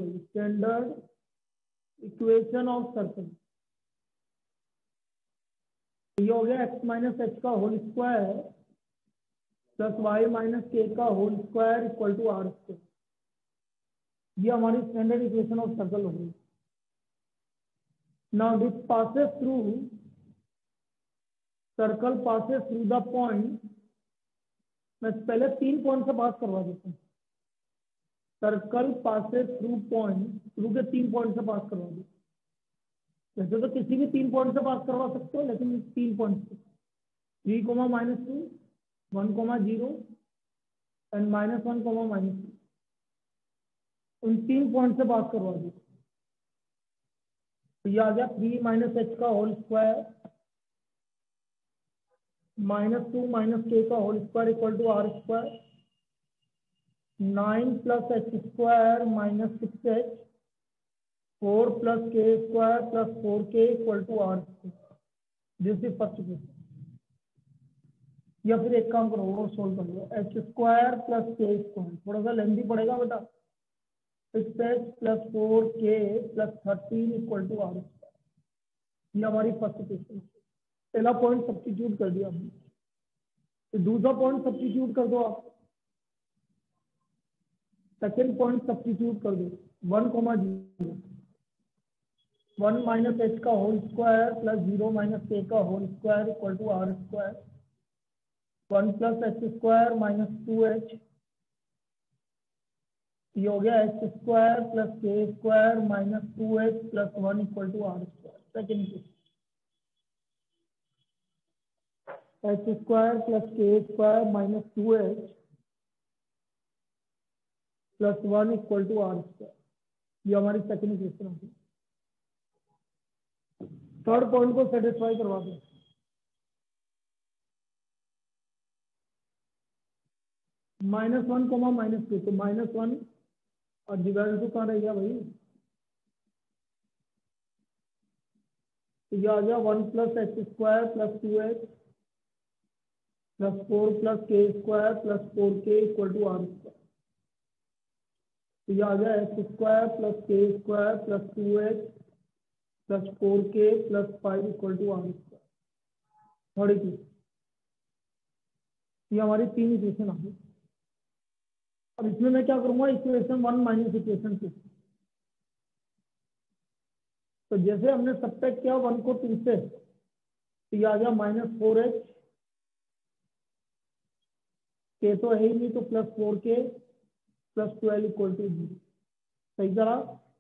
जाएगी, standard equation of circle. ये हो गया x माइनस एच का whole square plus y minus k का whole square equal to r square. ये हमारी स्टैंडर्ड इक्वेशन ऑफ सर्कल हो गई। Now this passes through, circle passes through the point. मैं पहले 3 पॉइंट से पास करवा देता हूँ। Circle passes through point, through के 3 पॉइंट से पास करवा देता हूँ। वैसे तो किसी भी 3 पॉइंट से पास करवा सकते हो, लेकिन 3 पॉइंट से 3, -2, 1, 0 एंड -1, -2, उन 3 पॉइंट से पास करवा दो। तो ये आ गया 3 माइनस एच का होल स्क्वायर -2 माइनस के का whole square equal to r square. 9 plus h square minus 6h 4 plus k square plus 4k equal to r square. This is first question. या फिर एक काम करो, वो सोल्व कर लो। H square plus k square थोड़ा सा लेंथी पड़ेगा बेटा। 6h plus 4k plus 13 equal to r square. ये हमारी फर्स्ट क्वेश्चन। पहला पॉइंट सब्स्टिट्यूट कर दिया हमने, तो दूसरा पॉइंट सब्स्टिट्यूट कर दो आप। सेकेंड पॉइंट सब्स्टिट्यूट कर दो, 1, 0 1 माइनस एच का whole square plus 0 minus k का whole square equal to r square. 1 plus h square minus 2h, ये हो गया h square plus k square minus 2h plus 1 equal to r square. Second question, h square plus k square minus 2h plus 1 equal to r square. ये हमारी second question होगी। Third point को satisfy करवा दो। -1, -2, तो -1 और divide two कहाँ रह गया भाई? तो ये आ गया 1 plus h square plus 2h plus 4 plus k square plus 4k equal to r square. तो ये आ गया h square plus k square plus 2h plus 4k plus 5 equal to r square. Third equation. ये हमारी 3 equation आ गई। अब इसमें मैं क्या करूंगा, इक्वेशन 1 माइनस इक्वेशन 2। तो जैसे हमने सब्ट्रैक्ट किया 1 को 2 से, तो ये आ गया -4h, के तो है ही नहीं, तो plus 4k plus 12 equal to 0। सही करा?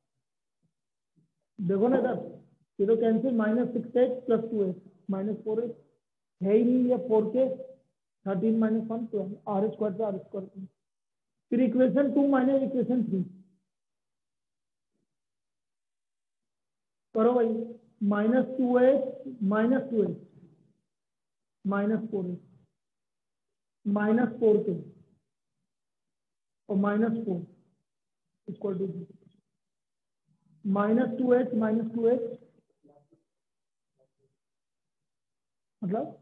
देखो ना इधर, ये तो cancel, -6h plus 2h -4h है ही नहीं, ये 4k 13 - 1 12 आर स्क्वायर से आर स्क्वायर। फिर इक्वेशन 2 माइनस इक्वेशन 3 करो भाई। -2h -2h -4h -4k और -4 इक्वल टू 0। -2h -2h मतलब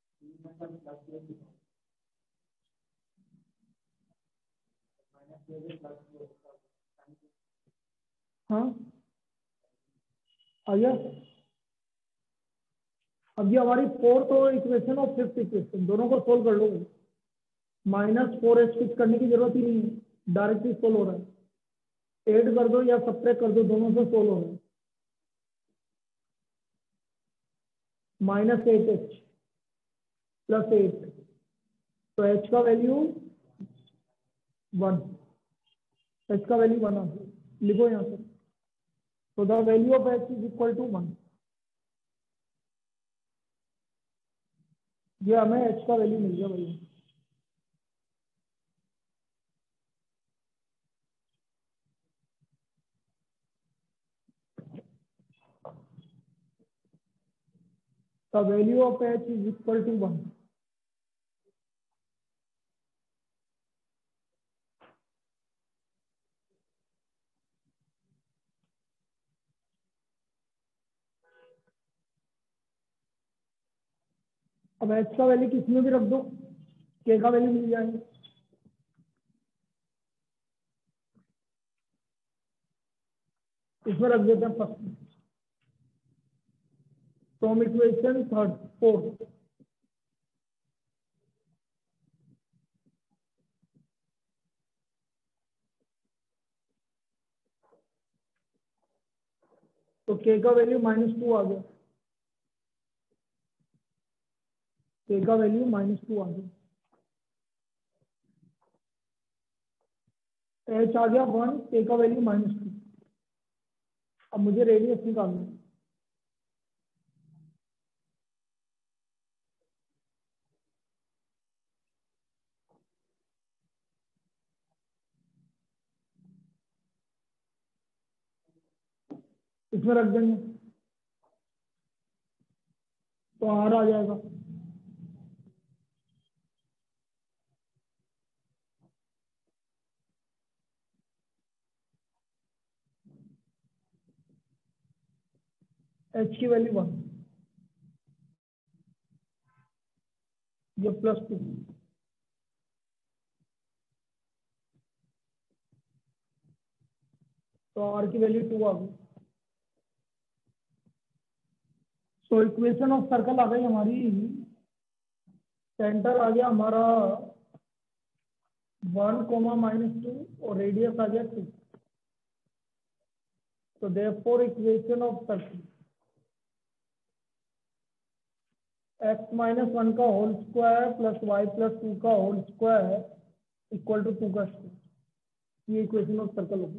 हाँ आ गया। अब ये हमारी फोर्थ इक्वेशन और फिफ्थ इक्वेशन दोनों को सोल्व कर लो। -4h कुछ करने की जरूरत ही नहीं है, डायरेक्टली सोल्व हो रहा है। ऐड कर दो या सब्ट्रैक्ट कर दो, दोनों से सोल्व हो रहा है। -8h प्लस 8, तो h का वैल्यू 1, h का वैल्यू 1 लिखो यहाँ पर। तो the value of h is equal to 1। ये हमें h का वैल्यू मिल गया भाई। The value of h is equal to 1। अब h का वैल्यू किसमें भी रख दो, k का वैल्यू मिल जाएगा। इसमें रख देते हैं first. From equation third fourth, तो k का वैल्यू -2 आ गया, k का वैल्यू -2 आ गया, h आ गया 1, k का वैल्यू -2। अब मुझे रेडियस निकालना है। इसमें रख देंगे तो r आ जाएगा। h की वैल्यू 1, ये +2, तो r की वैल्यू 2 आ गई। सो इक्वेशन ऑफ सर्कल आ गई हमारी, सेंटर आ गया हमारा 1, -2 और रेडियस आ गया 2। तो therefore equation of circle x-1 का होल स्क्वायर प्लस y+2 का होल स्क्वायर इक्वल टू 2 का स्क्वायर, ये इक्वेशन ऑफ सर्कल होगी।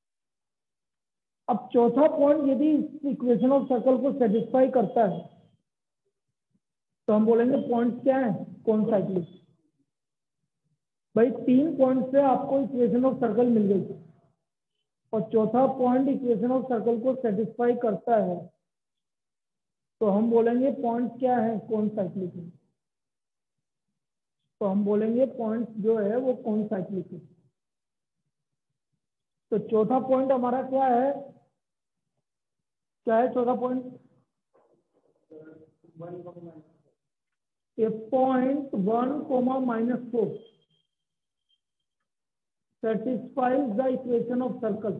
अब चौथा पॉइंट यदि इस इक्वेशन ऑफ सर्कल को सेटिस्फाई करता है तो हम बोलेंगे पॉइंट क्या है, कौन साइक्लिक। भाई 3 पॉइंट से आपको इक्वेशन ऑफ सर्कल मिल गई और चौथा पॉइंट इक्वेशन ऑफ सर्कल को सेटिस्फाई करता है तो हम बोलेंगे पॉइंट क्या है, कौन साइक्लिक है। तो हम बोलेंगे पॉइंट जो है वो कौन साइक्लिक है। तो चौथा पॉइंट हमारा क्या है, क्या है चौथा point, a point 1, -4 satisfies the equation of circle,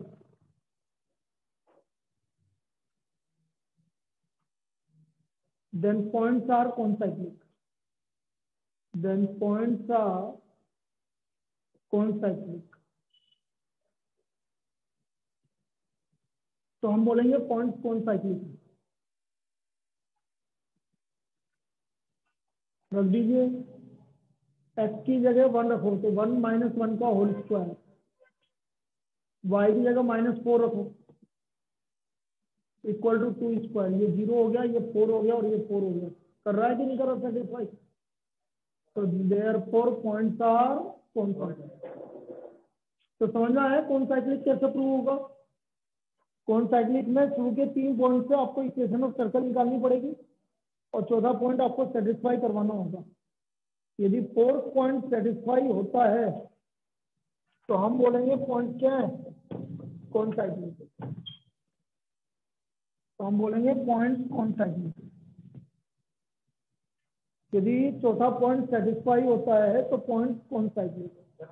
then points are concyclic, then points are concyclic। तो हम बोलेंगे पॉइंट कॉन्साइक्लिक है। रख दीजिए, x की जगह 1 रखो तो 1 - 1 का होल स्क्वायर, y की जगह -4 रखो इक्वल टू 2 स्क्वायर, ये 0 हो गया, ये 4 हो गया और ये 4 हो गया। कर रहा है कि नहीं कर रहा सेटिस्फाई। तो देयरफॉर पॉइंट्स आर कॉन्साइक्लिक। तो समझना है कौन साइक्लिक कैसे प्रूव होगा। कौन साइक्लिक में शुरू के 3 पॉइंट से आपको इक्वेशन ऑफ सर्कल निकालनी पड़ेगी और चौथा पॉइंट आपको सेटिस्फाई करवाना होगा। यदि 4th पॉइंट सेटिस्फाई होता है तो हम बोलेंगे पॉइंट क्या है, कौन साइक्लिक। तो हम बोलेंगे पॉइंट कौन साइक्लिक। यदि चौथा पॉइंट सेटिस्फाई होता है तो पॉइंट कौन साइक्लिक।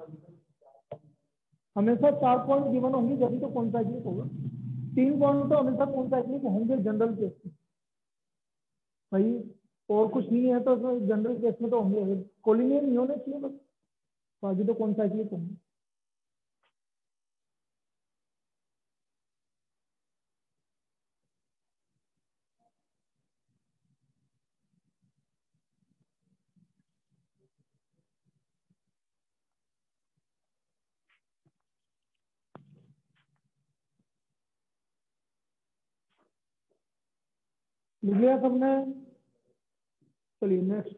हमेशा 4 पॉइंट गिवन होंगे जब तो कौन साइक्लिक होगा। 3 पॉइंट तो हमेशा कौन साइक्लिक होंगे जनरल केस में भाई, और कुछ नहीं है तो जनरल केस में तो होंगे, कोलिनियर नहीं होने चाहिए बस, बाकी तो कौन साइक्लिक होंगे। लिख लिया सबने, चलिए next.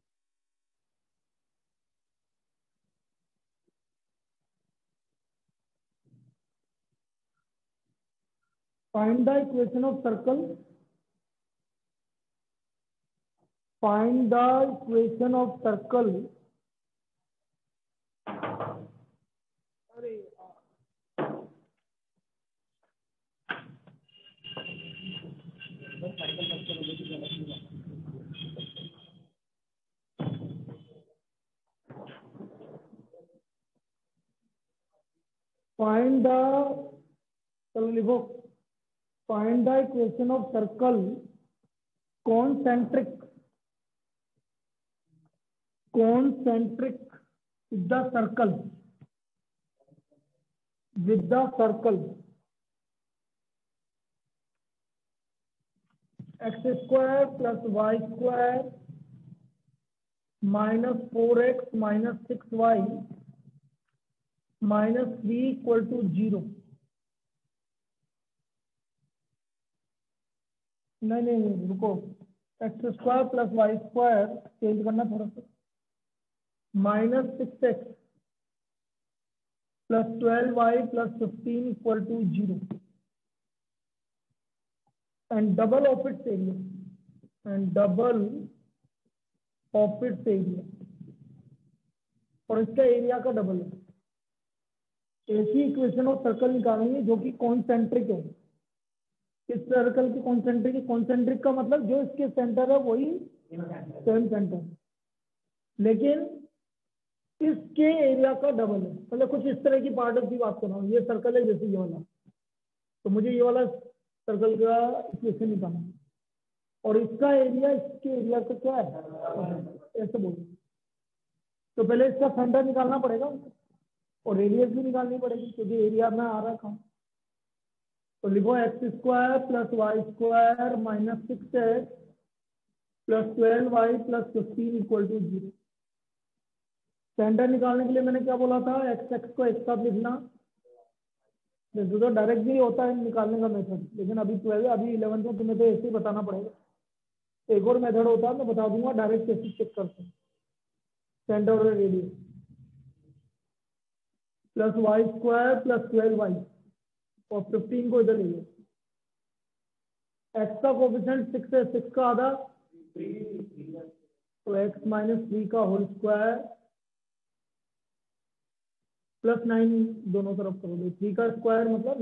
Find the equation of circle, find the equation of circle. अरे फाइंड द, चलो लिखो find the equation of circle concentric with the circle x square plus y square minus 4x minus 6y minus 3 equal to 0. नहीं रुको, x square plus y square change करना थोड़ा सा, minus 6x plus 12y plus 15 equal to 0 and double of its area और इसका area का double है। ऐसी इक्वेशन ऑफ सर्कल निकालेंगे जो कि कॉन्सेंट्रिक है। इस सर्कल की कॉन्सेंट्रिक का मतलब जो इसके सेंटर है वही सेम सेंटर, लेकिन इसके एरिया का डबल है। मतलब कुछ इस तरह की पार्ट की बात कर रहा हूँ। ये सर्कल है जैसे ये वाला, तो मुझे ये वाला सर्कल का इक्वेशन निकालना है और इसका एरिया इसके एरिया का क्या है, ऐसे बोलो। तो पहले इसका सेंटर निकालना पड़ेगा और रेडियस भी निकालनी पड़ेगी, क्योंकि एरिया में आ रहा था। तो लिखो x square plus y square minus 6x plus 12y plus 15 equal to 0। Centre निकालने के लिए मैंने क्या बोला था, एक्स को एक साथ लिखना। जैसे तो डायरेक्ट भी होता है निकालने का मेथड, लेकिन अभी 11th में तुम्हें तो ऐसे ही बताना पड़ेगा। एक और मेथड होता है, मैं बता दूंगा डायरेक्ट कैसे चेक करते हैं। सेंटर और radius plus y square plus 12y और 15 को इधर लीजिए। एक्स का कोफिशिएंट 6 है, 6 का आधा तो x माइनस 3 का होल स्क्वायर प्लस 9 दोनों तरफ करोगे। 3 का स्क्वायर मतलब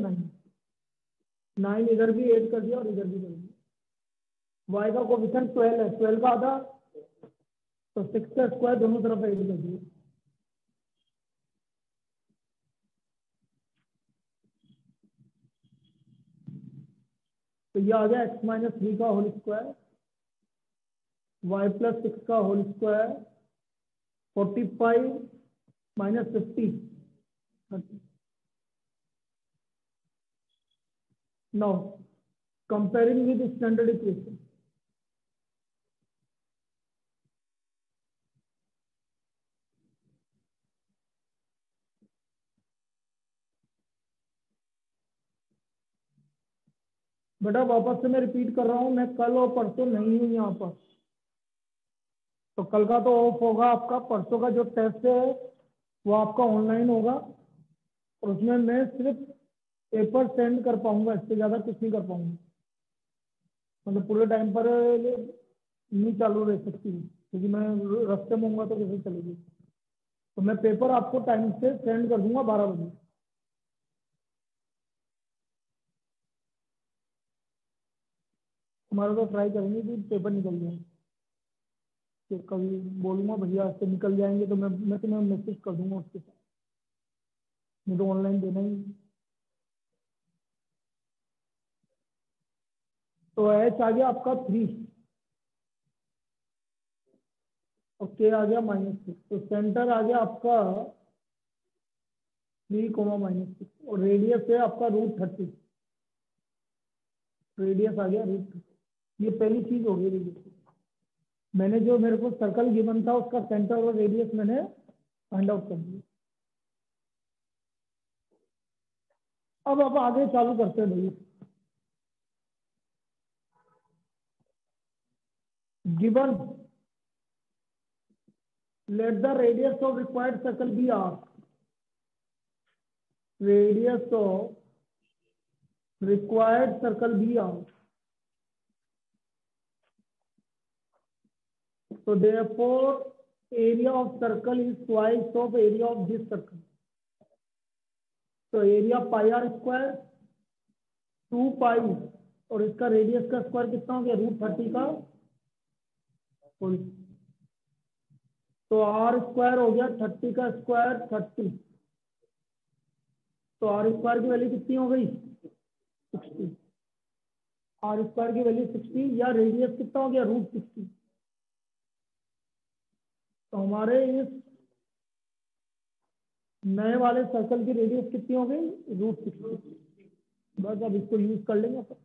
9 इधर भी ऐड कर दिया और इधर भी कर दिया। y का कोफिशिएंट 12 है, 12 का आधा तो 6 का स्क्वायर दोनों तरफ ऐड कर दिया। तो ये आ गया x माइनस 3 का होल स्क्वायर y प्लस 6 का whole square 45 minus 50 30। Now comparing with standard equation, बेटा वापस से मैं रिपीट कर रहा हूं, मैं कल और परसों नहीं हूं यहाँ पर। तो कल का तो ऑफ होगा आपका, परसों का जो टेस्ट है वो आपका ऑनलाइन होगा और उसमें मैं सिर्फ पेपर सेंड कर पाऊंगा, इससे ज्यादा कुछ नहीं कर पाऊंगा। मतलब पूरे टाइम पर नहीं चालू रह सकती, क्योंकि मैं रास्ते में होऊंगा तो कैसे चलेगी। तो मैं पेपर आपको टाइम से सेंड कर दूंगा 12 बजे। हमारा तो ट्राई करेंगे कि पेपर निकल जाए। तो कभी बोलूंगा भैया से निकल जाएंगे तो मैं तुम्हें मैसेज कर दूंगा उसके साथ, नहीं तो ऑनलाइन देना ही। तो एच आ गया आपका 3 और के आ गया -6, तो सेंटर आ गया आपका 3, -6 और रेडियस है आपका √30। रेडियस आ गया √30। ये पहली चीज हो गई रेडियस। मैंने जो मेरे को सर्कल गिवन था उसका सेंटर और रेडियस मैंने फाइंड आउट कर दिया। अब आप आगे चालू करते हैं भैया। Given let the radius of required circle be r. Radius of required circle be r. So therefore area of circle is twice of area of this circle. So area pi r square 2 pi और इसका radius का square कितना हो गया, √30 का whole. तो are square हो गया 30 का स्क्वायर 30। तो आर स्क्वायर की वैल्यू कितनी हो गई 60। आर स्क्वायर की वैल्यू 60 या रेडियस कितना हो गया √60। तो हमारे इस नए वाले सर्कल की रेडियस कितनी हो गई √60। बस अब इसको यूज कर लेंगे अपन।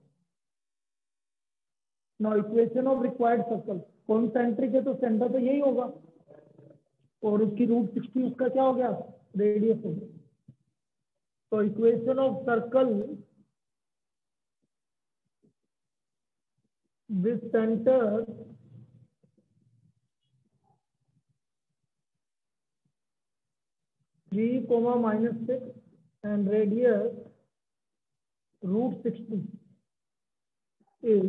Now equation of required circle, concentric है तो सेंटर तो यही होगा और उसकी √60 उसका क्या हो गया रेडियस हो गया। तो equation of circle with centre (3, -6) and radius √60 is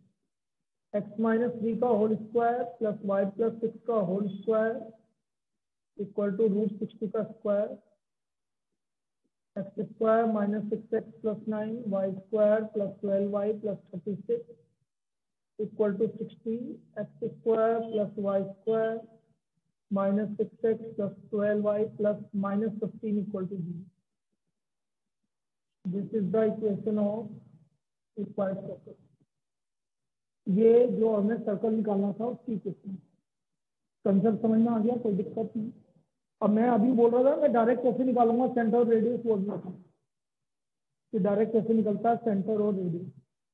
x-3 का होल स्क्वायर प्लस y+6 का होल स्क्वायर इक्वल टू √60 का square, x square -6x + 9 y square plus 12y plus 36 equal to 60, x square plus y square -6x plus 12y plus -15 equal to 0। This is the equation of required circle. ये जो हमें circle निकालना था उसकी equation. Concept समझ में आ गया, कोई दिक्कत नहीं। अब मैं अभी बोल रहा था मैं डायरेक्ट कैसे निकालूंगा सेंटर और रेडियस, वो भी कि डायरेक्ट कैसे निकलता है सेंटर और रेडियस।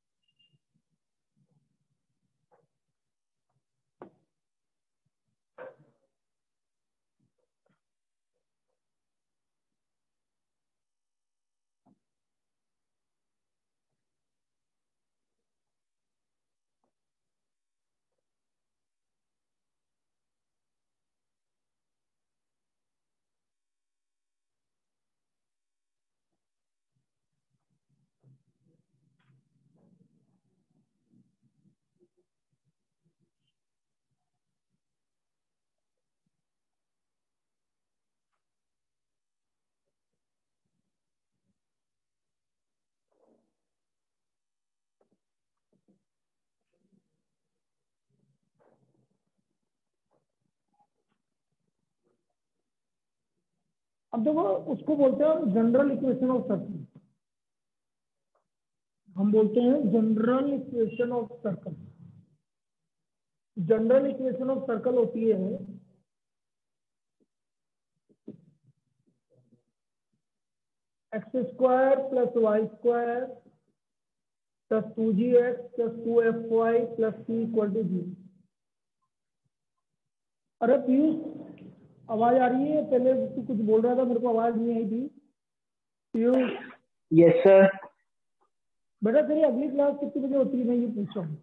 अब देखो उसको बोलते हैं जनरल इक्वेशन ऑफ सर्कल। हम बोलते हैं general equation of circle. General equation of circle होती है x² + y² + 2gx + 2fy + c = 0। अरे पीयूष आवाज आ रही है? पहले तू कुछ बोल रहा था, मेरे को आवाज नहीं आई थी। पीयूष। Yes sir. बेटा तेरी अगली क्लास कितने बजे होती है, मैं ये पूछ रहा हूँ।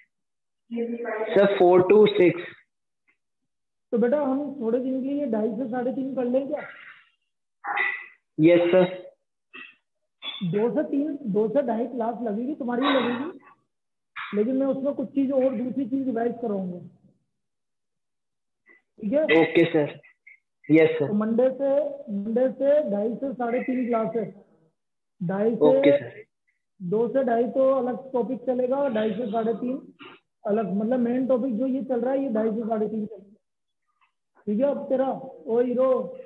Sir 4 to 6। तो बेटा हम थोड़े दिन के लिए 2:30 से 3:30 कर लें क्या? Yes sir. 2 से 3, 2 से 2:30 क्लास लगेगी, तुम्हारी भी लगेगी, लेकिन मैं उसमें कुछ चीज और दूसरी चीज रिवाइज कराऊंगा, ठीक है? Okay sir. Yes sir. तो मंडे से 2:30 से 3:30 क्लास है। 2:30 ओके से सर। 2 से 2:30 तो अलग टॉपिक चलेगा और 2:30 से 3:30 अलग, मतलब मेन टॉपिक जो ये चल रहा है ये 2:30 से 3:30 चलेगा, ठीक है? अब तेरा ओ हीरो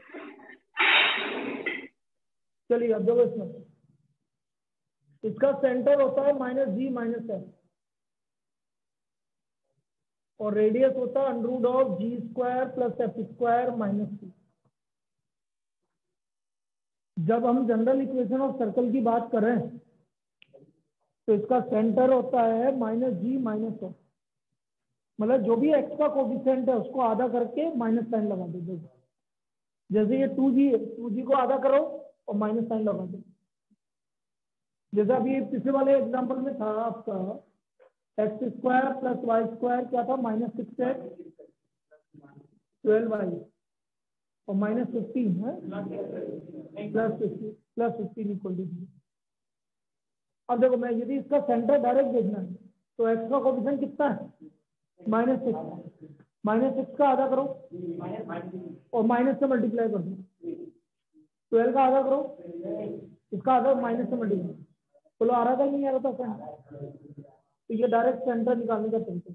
चलिए। अब देखो इसमें इसका सेंटर होता है -g - f और रेडियस होता है √g² + f² - c। जब हम जनरल इक्वेशन ऑफ सर्कल की बात कर रहे हैं तो इसका सेंटर होता है -g - f, मतलब जो भी x का कोफिशिएंट है उसको आधा करके माइनस साइन लगा दो। जैसे ये 2g है, 2g को आधा करो और माइनस साइन लगा दो। जैसे अभी पिछले वाले एग्जांपल में था आपका x² + y² क्या था -6x 12y और -15 है +15 इक्वल टू 0। अब देखो मैं यदि इसका सेंटर डायरेक्ट देखना है तो x का कोफिशिएंट कितना है -6, -6 का आधा करो और माइनस से मल्टीप्लाई कर दो। 12 का आधा करो, इसका आधा माइनस से मल्टीप्लाई, बोलो आ रहा था नहीं आ रहा था सेंटर? तो ये डायरेक्ट सेंटर निकालने का तरीका।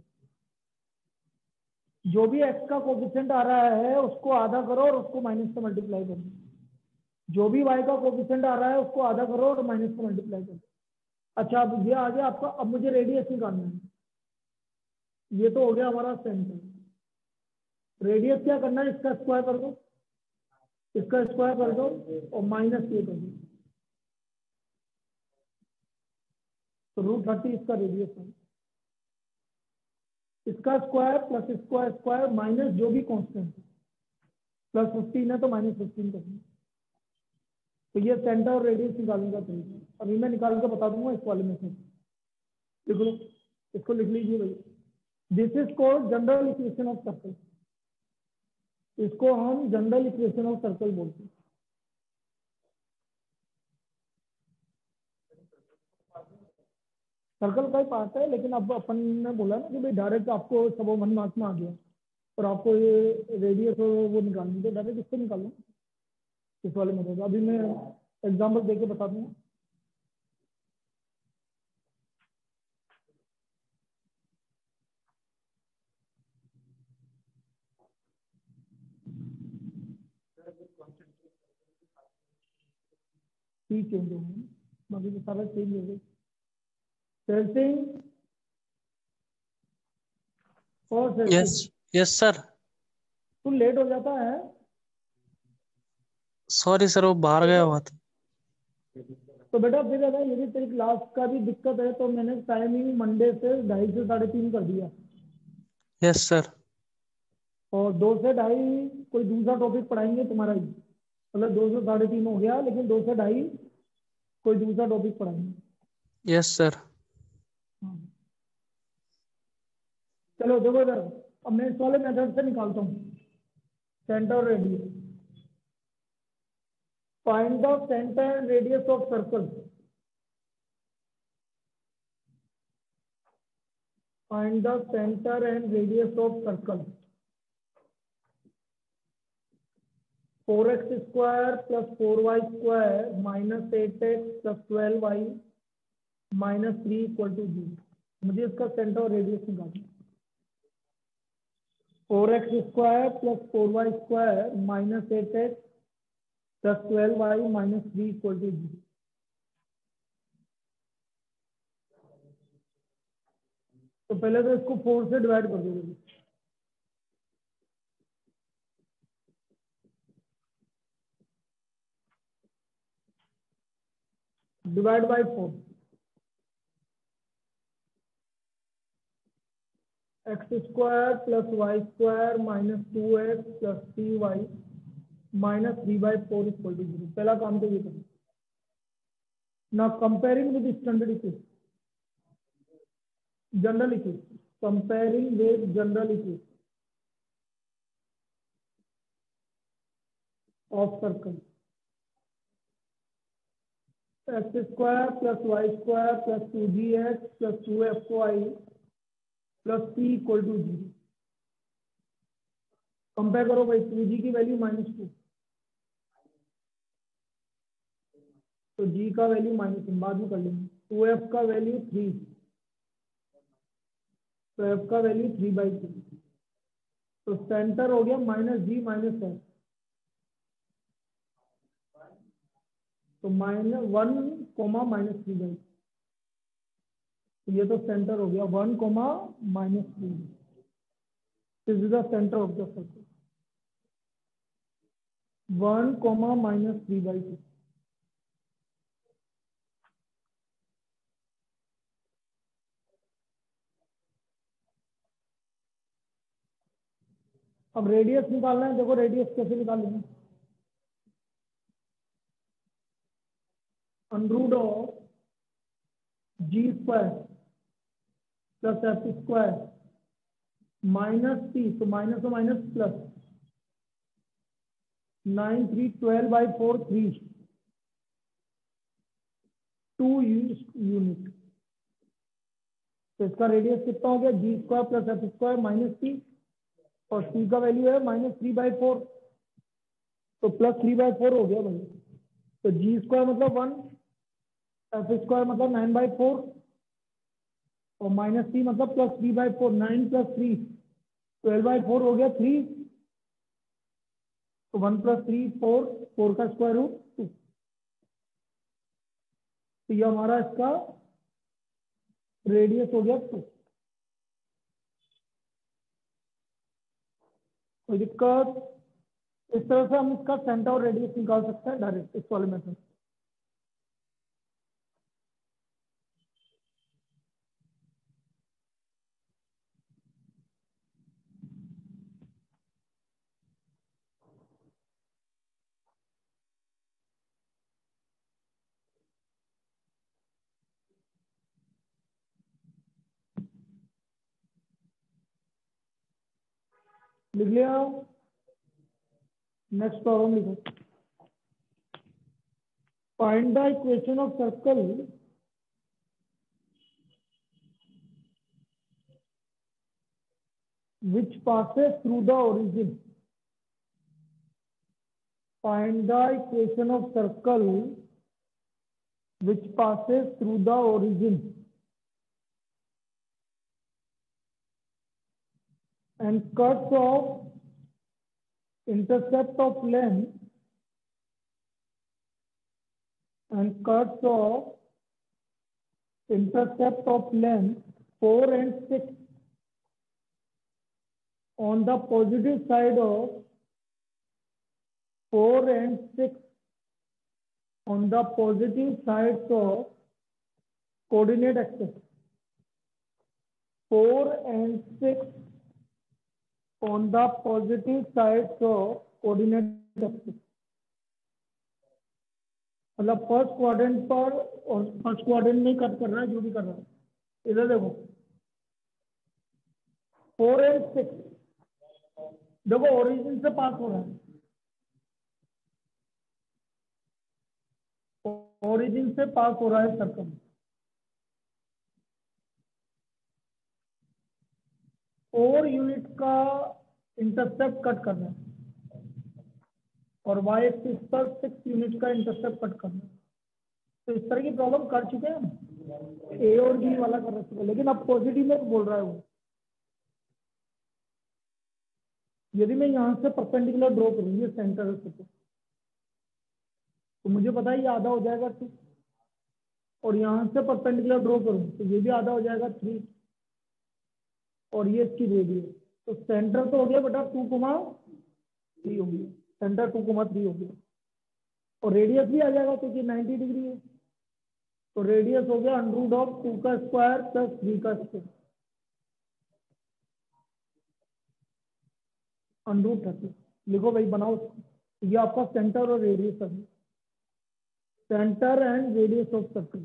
जो भी x का कोफिशिएंट आ रहा है उसको आधा करो और उसको माइनस से मल्टीप्लाई करो। जो भी y का कोफिशिएंट आ रहा है उसको आधा करो और माइनस से मल्टीप्लाई करो। अच्छा अब ये आ गया आपका, अब मुझे रेडियस निकालना है। ये तो हो गया हमारा सेंटर। रेडियस क्या करना है, इसका स्क्वायर कर दो, इसका स्क्वायर कर दो और माइनस ये कर दो, तो √30 इसका रेडियस है। इसका स्क्वायर प्लस इसका स्क्वायर माइनस जो भी कांस्टेंट है, +15 है तो -15 करना। तो ये सेंटर और रेडियस निकालने का तरीका अभी मैं निकाल के बता दूंगा इस वाले में से। लिख लो, इसको लिख लीजिए भैया। This is called general equation of circle. इसको हम जनरल इक्वेशन ऑफ सर्कल बोलते हैं। सर्कल का ही पार्ट है, लेकिन अब अपन ने बोला ना कि भाई डायरेक्ट आपको सब 1 मार्क्स में आ गया और आपको ये रेडियस और वो निकालनी, तो डायरेक्ट इससे निकाल लो इस वाले में। अभी मैं एग्जाम्पल देके बता दूंगा। चेंज हो गए, बाकी तो सारा चेंज हो गए। सेल्सिंग और यस सेल्सिंग यस सर। तू लेट हो जाता है। सॉरी सर, वो बाहर गया हुआ था। तो बेटा फिर अगर यदि तेरी क्लास का भी दिक्कत है तो मैंने टाइमिंग मंडे से 2:30 से 3:30 कर दिया, यस सर। और 2 से 2:30 कोई दूसरा टॉपिक पढ़ाएंगे तुम्हारा ही, मतलब 2 से 3:30 हो गया, लेकिन 2 से 2:30 कोई दूसरा टॉपिक पढ़ाएंगे। Yes sir. हाँ। चलो देखो इधर, अब मैं इस वाले मेथड से निकालता हूँ सेंटर और radius. Find the centre and radius of circle. Find the centre and radius of circle. 4x square plus 4y square minus 8x plus 12y minus 3 equal to 0। मुझे इसका सेंटर और रेडियस निकालना। 4x square plus 4y square minus 8x plus 12y minus 3 equal to 0। तो पहले तो इसको 4 से divide कर दोगे। Divide by 4। X square plus y square minus 2x plus 3y minus 3/4 equal to 0। पहला काम तो ये करें ना, comparing with standard equation, general equation, comparing with general equation of circle. X square plus y square plus 2gx plus 2fy plus 3 equal to 0। Compare करो भाई, 2g की value -2, तो g का वैल्यू माइनस बाद में कर लेंगे। 2f का वैल्यू 3, तो f का वैल्यू 3/3। तो सेंटर हो गया -g माइनस f, तो -1 कोमा -3/3। ये तो सेंटर हो गया 1 comma -3। This is the centre of the circle, 1 comma -3/3। अब रेडियस निकालना है। देखो रेडियस कैसे निकालेंगे। Underroot of g square plus f square minus c, तो माइनस और माइनस प्लस 9 3 12/4 3 2 यूनिट। तो इसका रेडियस कितना हो गया, g square plus f square minus c, और c का वैल्यू है -3/4, तो प्लस 3/4 हो गया भाई। तो g स्क्वायर मतलब 1, f स्क्वायर मतलब 9/4 और माइनस c मतलब प्लस 3/4। 9 प्लस 3 12/4 हो गया 3, तो 1 प्लस 3 4, 4 का स्क्वायर रूट 2। तो ये हमारा इसका रेडियस हो गया 2। कोई दिक्कत? इस तरह से हम इसका सेंटर और रेडियस निकाल सकते हैं डायरेक्ट इस वाले मेथड। लिख लिया? नेक्स्ट प्रॉब्लम लिखो। Find the equation of circle which passes through the origin. Find the equation of circle which passes through the origin and cuts off intercept of length and cuts off intercept of length 4 and 6 on the positive side of 4 and 6 on the positive sides of coordinate axis. 4 and 6 on the positive sides of coordinate axis. मतलब first quadrant पर और first quadrant में cut कर रहा है, जो भी कर रहा है। इधर देखो 4 and 6 देखो ओरिजिन से पास हो रहा है, ओरिजिन से पास हो रहा है सर्कल। 4 यूनिट का इंटरसेप्ट कट करना है और वाई एक्सिस पर 6 यूनिट का इंटरसेप्ट कट करना है। तो इस तरह की प्रॉब्लम कर चुके हैं हम, ए और बी वाला कर चुके हैं, लेकिन अब पॉजिटिव में बोल रहा है वो। यदि मैं यहां से परपेंडिकुलर ड्रॉ करूँ, ये सेंटर है तो मुझे पता है ये आधा हो जाएगा 2, और यहां से परपेंडिकुलर ड्रॉ करूँ तो ये भी आधा हो जाएगा 3, और ये इसकी रेडियस। तो सेंटर तो हो गया बेटा 2,3 हो गया, सेंटर 2,3 हो गया, और रेडियस भी आ जाएगा क्योंकि 90 डिग्री है। तो रेडियस हो गया √2 का स्क्वायर प्लस 3 का स्क्वायर, √30। लिखो भाई, बनाओ। ये आपका सेंटर और रेडियस है, centre and radius of circle.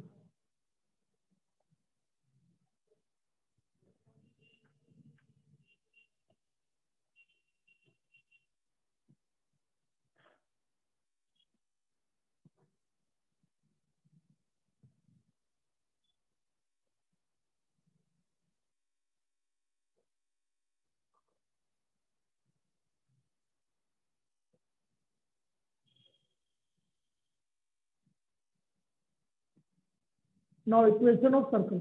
Now equation of circle.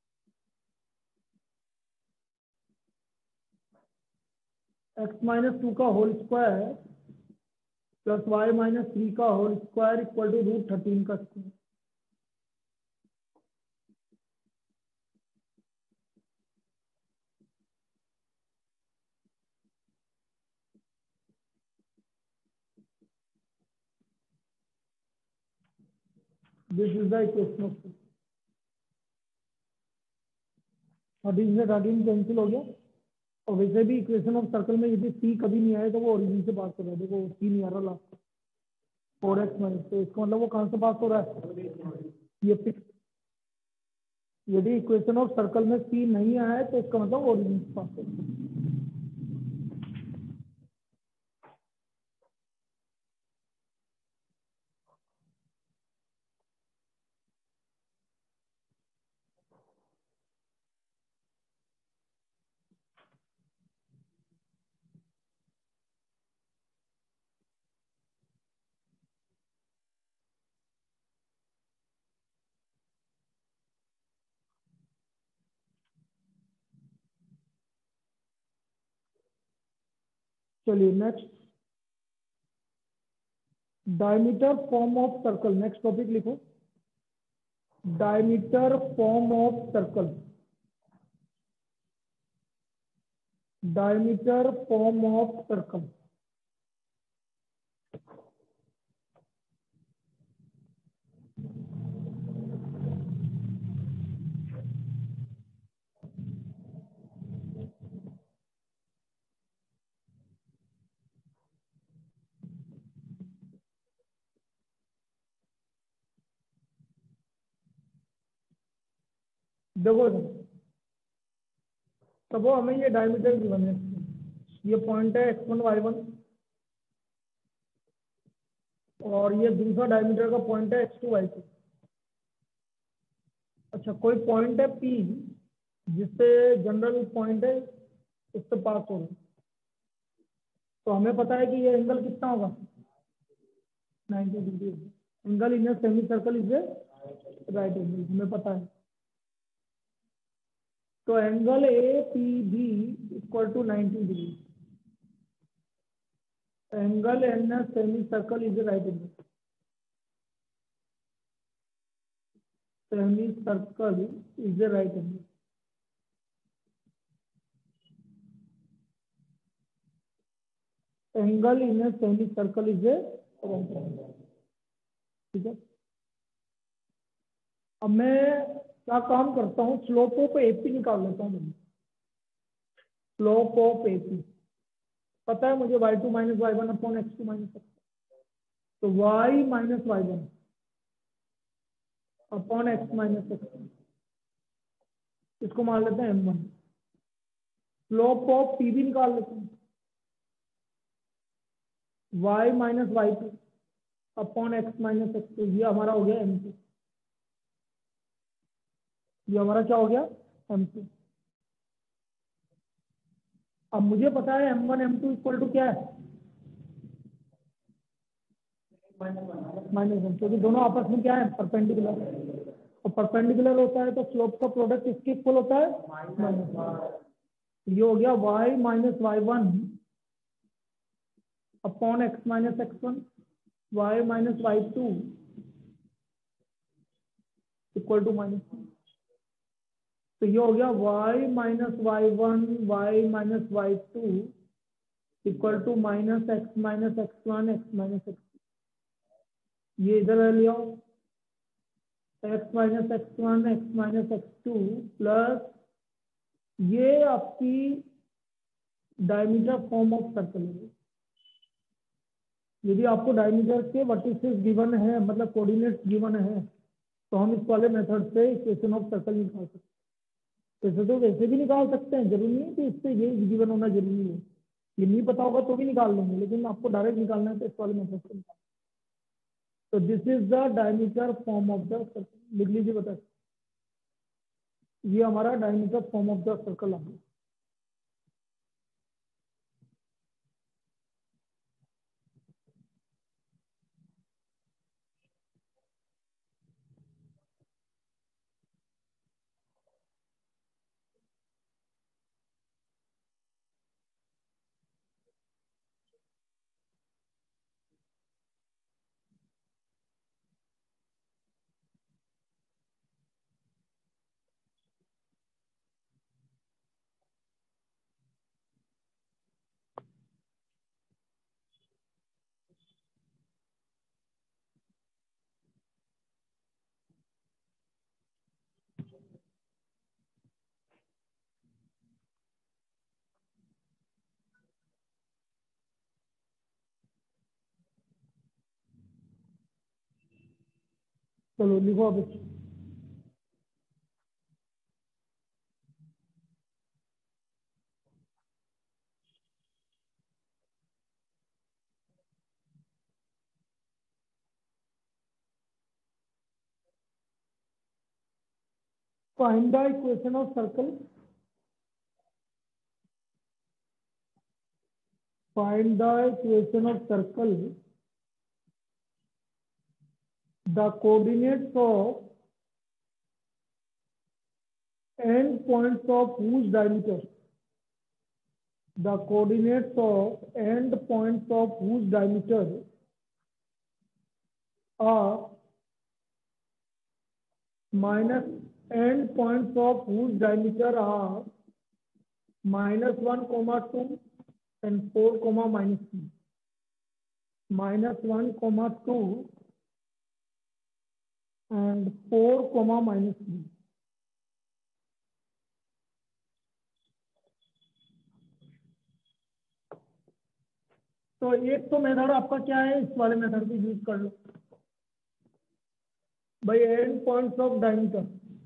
X minus 2 का whole square plus y minus 3 का होल स्क्वायर इक्वल टू √13 का square. This is the equation of circle। 13 से 13 कैंसिल हो गया, और वैसे भी इक्वेशन ऑफ सर्कल में यदि सी कभी नहीं आए तो वो ओरिजिन से पास हो रहा है। देखो सी नहीं आ रहा लास्ट, 4x माइनस, तो इसका मतलब वो कहां से पास हो रहा है, ये फिक्स। यदि इक्वेशन ऑफ सर्कल में सी नहीं आया है तो इसका मतलब ओरिजिन से पास हो रहा है। चलिए next, diameter form of circle. Next topic लिखो, diameter form of circle. Diameter form of circle. देखो तब वो हमें ये डायमीटर गिवन है, ये पॉइंट है x1 y1 और ये दूसरा डायमीटर का पॉइंट है x2 y2। अच्छा, कोई पॉइंट है P जिससे जनरल पॉइंट है इससे पास हो रहा है, तो हमें पता है कि ये एंगल कितना होगा 90 degree. Angle in semi circle is right angle, हमें पता है। तो angle A P B equal to 90 degree. Angle in semi circle is right angle. Semi circle is right angle. Angle in semi circle is right angle. ठीक है, अब मैं क्या काम करता हूँ, स्लोप ऑफ एपी निकाल लेता हूँ। स्लोप ऑफ एपी पता है मुझे y2 minus y1 upon x2 minus x, तो y minus y1 upon x minus x, इसको मान लेते हैं m1। स्लोप ऑफ पी भी निकाल लेते हैं, y minus y2 upon x minus x2, ये हमारा हो गया m2। ये हमारा क्या हो गया m2। अब मुझे पता है m1 m2 इक्वल टू क्या है माइनस वन, क्योंकि दोनों आपस में क्या है परपेंडिकुलर है, और परपेंडिकुलर होता है तो स्लोप का प्रोडक्ट इसके इक्वल होता है माइनस वन। ये हो गया y minus y1 upon x minus x1, y minus y2 equal to minus one. तो ये हो गया y minus y1 y minus y2 equal to minus x minus x1 x minus x। ये इधर ले लिया x minus x1 x minus x2 plus ये आपकी डायमीटर फॉर्म ऑफ सर्कल है। यदि आपको डायमीटर के वर्टिसेस गिवन है, मतलब कोऑर्डिनेट्स गिवन है, तो हम इस वाले मेथड से इक्वेशन ऑफ सर्कल निकाल सकते हैं। वैसे तो वैसे भी निकाल सकते हैं, जरूरी नहीं है कि इससे ये गिवन होना जरूरी है। ये नहीं पता होगा तो भी निकाल लेंगे, लेकिन आपको डायरेक्ट निकालना है तो इस वाले मेथड से निकाल। तो this is the diameter form of the circle, लिख लीजिए बता। ये हमारा diameter form of the circle आ गया। चलो लिखो अब। Find the equation of circle. Find the equation of circle. The coordinates of end points of whose diameter. The coordinates of end points of whose diameter are minus end points of whose diameter are -1, 2 and 4, -3. -1, 2 and 4, -3. तो एक तो method आपका क्या है, इस वाले method को use कर लो भाई। एंड पॉइंट्स ऑफ डायमीटर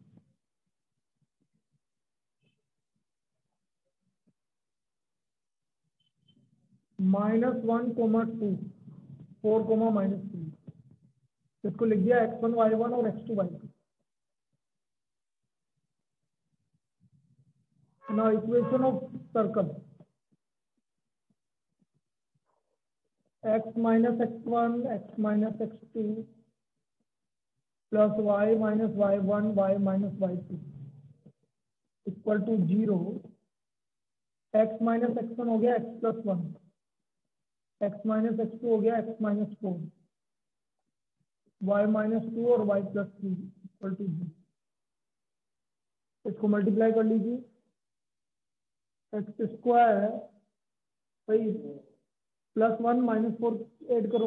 -1, 2, 4, -3, इसको लिख दिया x1 y1 और x2 y2। Now equation of circle x minus x1 x minus x2 plus y minus y1 y minus y2 equal to 0। x minus x1 हो गया x plus 1, x minus x2 हो गया x minus 4, y minus 2 और y plus 3 equal to 0। इसको multiply कर लीजिए, x square भाई +1 -4 add करो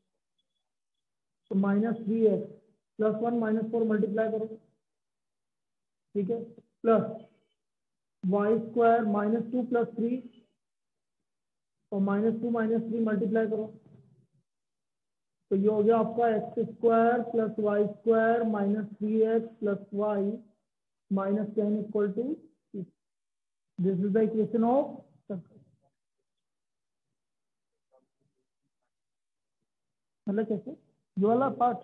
तो -3x +1 -4 मल्टीप्लाई करो, ठीक है, प्लस y स्क्वायर -2 + 3 और -2 -3 मल्टीप्लाई करो तो ये हो गया आपका x square + y square -3x + y -10 equal to 6। This is the equation of circle. मतलब कैसे ये वाला पार्ट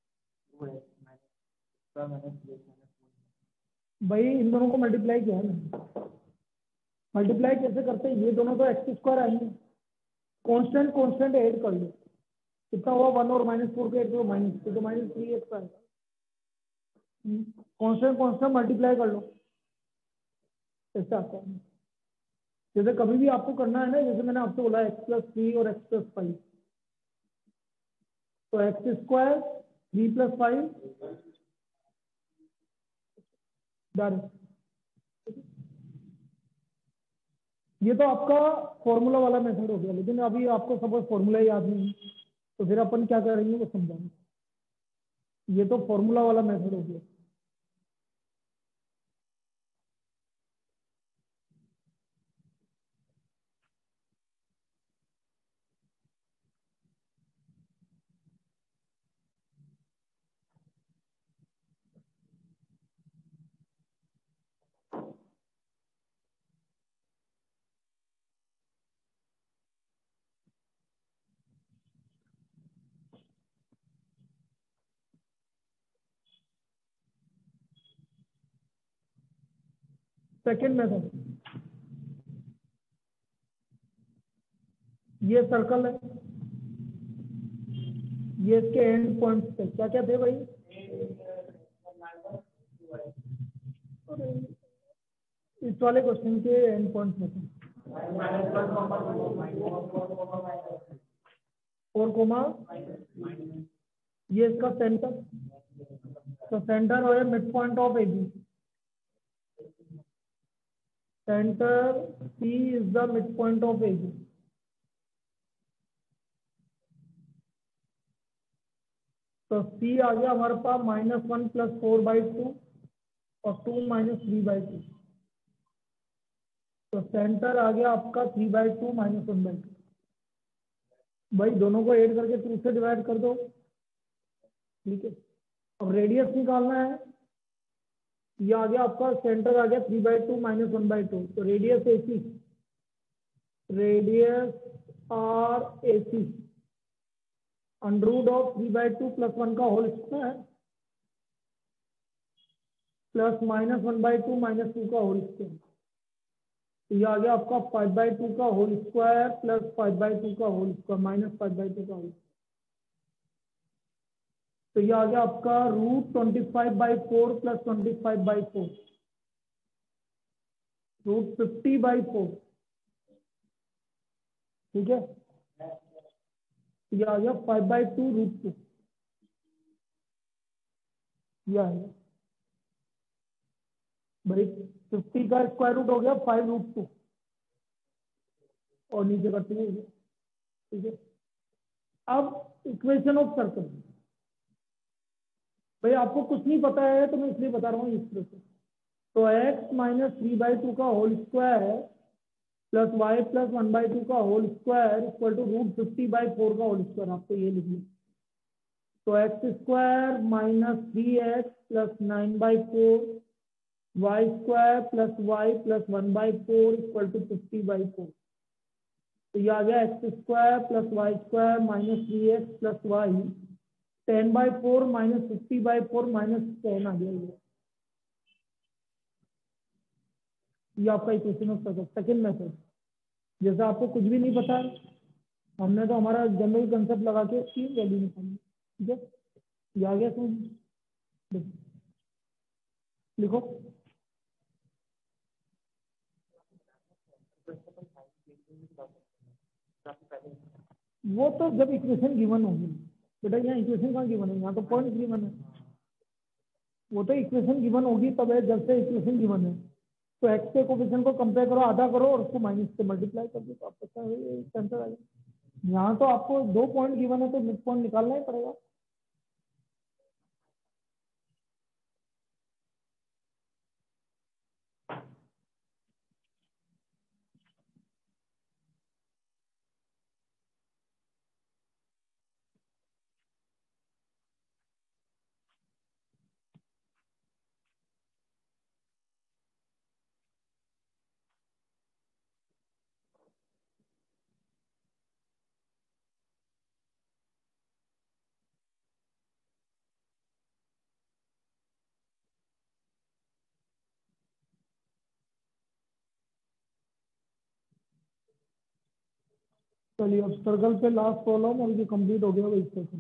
भाई इन दोनों को मल्टीप्लाई किया है ना। मल्टीप्लाई कैसे करते हैं, ये दोनों तो एक्स स्क्वायर आएंगे, कांस्टेंट कांस्टेंट ऐड कर लो, कितना हुआ 1 और -4 को ऐड करो -2 तो -3x आएगा। कांस्टेंट कांस्टेंट मल्टीप्लाई कर लो, ऐसा आता है। जैसे कभी भी आपको करना है ना, जैसे मैंने आपसे बोला x + 3 और x + 5, तो x स्क्वायर 3 + 5 डायरेक्ट। ये तो आपका फॉर्मूला वाला मेथड हो गया, लेकिन अभी आपको सपोज फॉर्मूला याद नहीं है तो फिर अपन क्या करेंगे वो समझाएंगे। ये तो फॉर्मूला वाला मेथड हो गया। सेकेंड मेथड, ये सर्कल है, ये इसके एंड पॉइंट्स थे, क्या क्या थे भाई, इस वाले क्वेश्चन के एंड पॉइंट्स में थे 4, ये इसका सेंटर, तो सेंटर हो mid point of AB, centre C is the mid point of AB. तो C आ गया हमारे पास -1 + 4/2 और 2 - 3/2, तो सेंटर आ गया आपका 3/2 - 1/2। भाई दोनों को ऐड करके 2 से डिवाइड कर दो, ठीक है। अब रेडियस निकालना है, ये आ गया आपका सेंटर आ गया 3/2 - 1/2, तो रेडियस AC, रेडियस RAC √3/2 + 1 का होल स्क्वायर प्लस -1/2 - 2 का होल स्क्वायर, तो ये आ गया आपका 5/2 का होल स्क्वायर प्लस 5/2 का होल स्क्वायर -5/2 का होल, तो ये आ गया आपका √25/4 + 25/4 √50/4, ठीक है। ये आ गया 5/2 √2, ये आ गया भाई 50 का स्क्वायर रूट हो गया 5√2 और नीचे का 2 हो गया। ठीक है, अब इक्वेशन ऑफ सर्कल, भाई आपको कुछ नहीं पता है तो मैं इसलिए बता रहा हूँ इस तरह से। तो x माइनस 3/2 का whole square plus y plus 1/2 का होल स्क्वायर इक्वल टू √50/4 का होल स्क्वायर, आपको ये लिखना। तो x square minus 3x plus 9/4 y square plus y plus 1/4 equal to 50/4। तो ये आ गया x square plus y square minus 3x plus y 10/4 minus 50/4 minus 10 आ गया। ये आपका equation of circle second method. जैसे आपको कुछ भी नहीं पता है, हमने तो हमारा जनरल कंसेप्ट लगा के इसकी वैल्यू निकाली। ठीक है, ये आ गया समझ, लिखो। वो तो जब इक्वेशन गिवन होगी बेटा, यहाँ इक्वेशन कहाँ गिवन है, यहाँ तो पॉइंट गिवन है। वो तो इक्वेशन गिवन होगी तब है, जब से इक्वेशन गिवन है तो एक्स के कोफिशिएंट को कंपेयर करो, आधा करो और उसको माइनस से मल्टीप्लाई कर दो तो आपको सेंटर आ जाएगा। यहाँ तो आपको 2 पॉइंट गिवन है तो मिड पॉइंट निकालना ही पड़ेगा। चलिए अब सर्कल पे लास्ट प्रॉब्लम और ये कंप्लीट हो गया भाई इससे।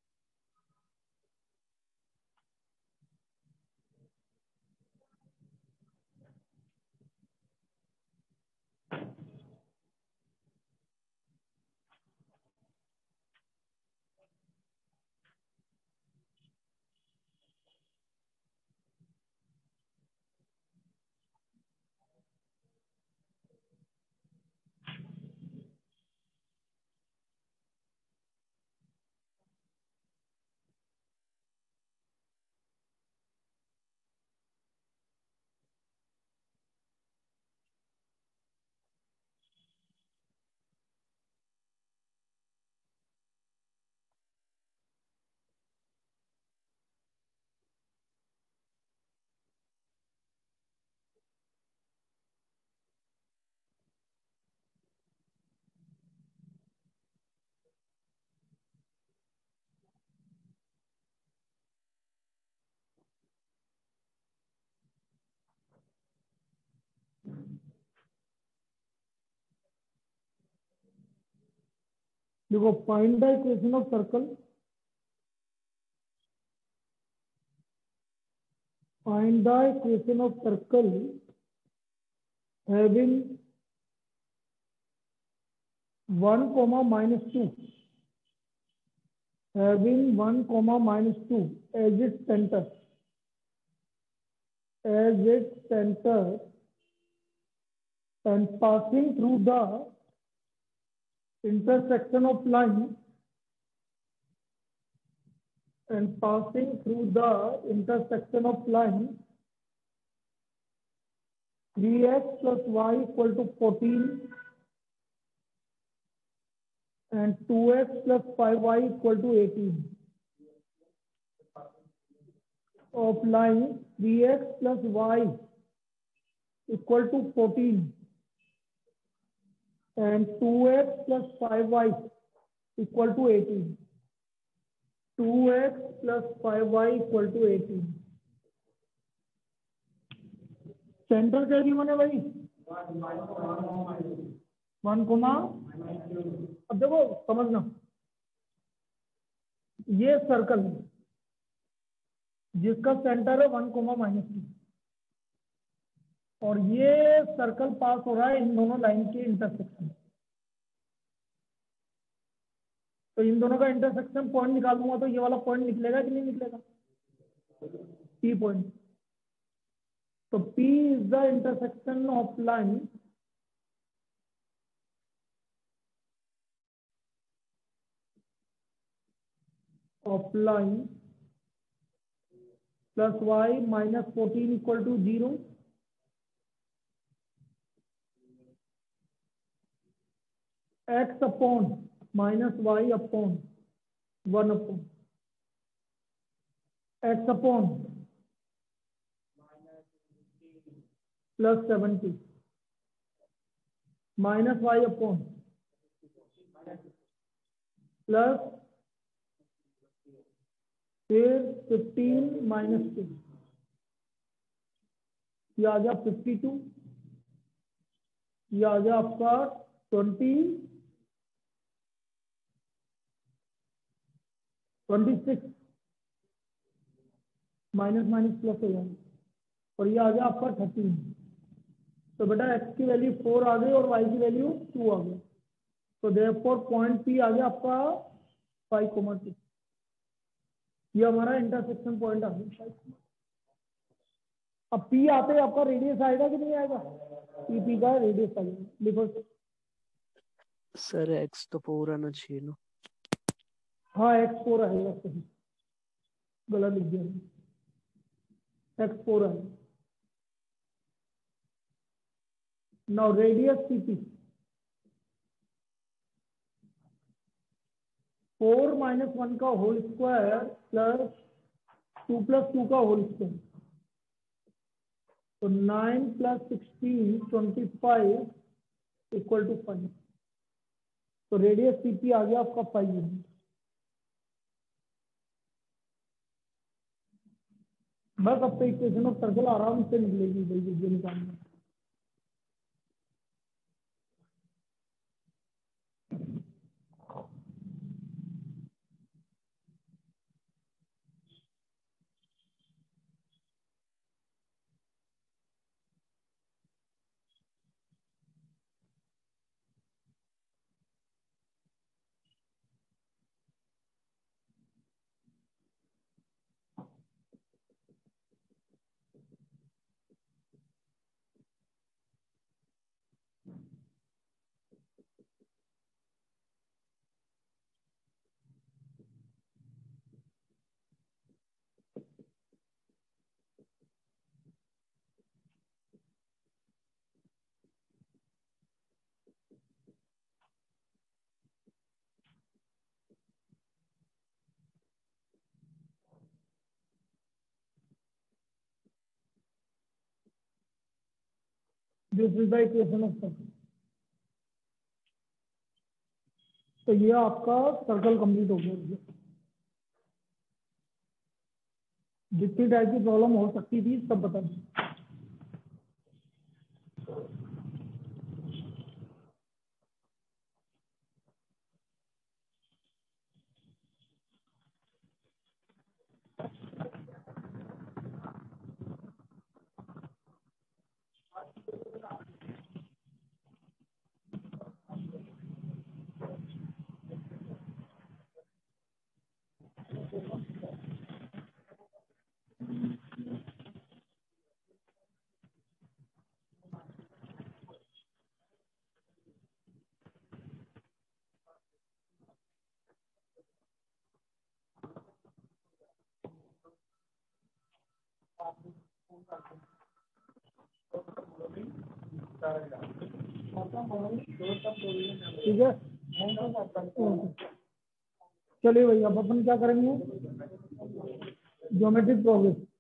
देखो, find the equation of circle, find the equation of circle having 1, -2, having 1, -2 as its center, and passing through the intersection of line, and passing through the intersection of line 3x plus y equal to 14 and 2x plus 5y equal to 18 of line 3x plus y equal to 14 and 2x plus 5y equal to 18. 2x plus 5y equal to 18. Centre क्या given है भाई? 1, अब देखो समझना, ये circle है जिसका centre है 1, -2 और ये सर्कल पास हो रहा है इन दोनों लाइन के इंटरसेक्शन। तो इन दोनों का इंटरसेक्शन पॉइंट निकालूंगा तो ये वाला पॉइंट निकलेगा कि नहीं निकलेगा? P point. तो P is the intersection of line plus y minus 14 equal to 0. X upon minus y upon 1 upon x upon plus 70 minus y upon plus फिर 15 minus 2, ये आ गया 52, ये आ गया आपका 26 माइनस माइनस प्लस हो जाएगा और ये आ गया आपका 13। तो बेटा x की वैल्यू 4 आ गई और y की वैल्यू 2 आ गई। तो देयरफॉर पॉइंट P आ गया आपका 5,2। ये हमारा इंटरसेक्शन पॉइंट आ गया। अब P आते ही आपका रेडियस आएगा कि नहीं आएगा? P का रेडियस आएगा, लिखो सर x तो 4 आना चाहिए ना। हाँ x4 आएगा, सही गलत लिख दिया, x4 आएगा। नाउ रेडियस CP 4 minus 1 का होल स्क्वायर प्लस 2 plus 2 का होल स्क्वायर, तो 9 plus 16 25 इक्वल टू 5। तो रेडियस CP आ गया आपका 5 यूनिट। बस अब तो इक्वेशन ऑफ सर्कल आराम से निकलेगी भाई, जो निकालना। This is the equation of circle. तो ये आपका सर्कल कंप्लीट हो गया। जितनी टाइप की प्रॉब्लम हो सकती थी सब बता दी। ठीक है, चलिए भैया अब अपन क्या करेंगे, ज्योमेट्रिक प्रोग्रेस।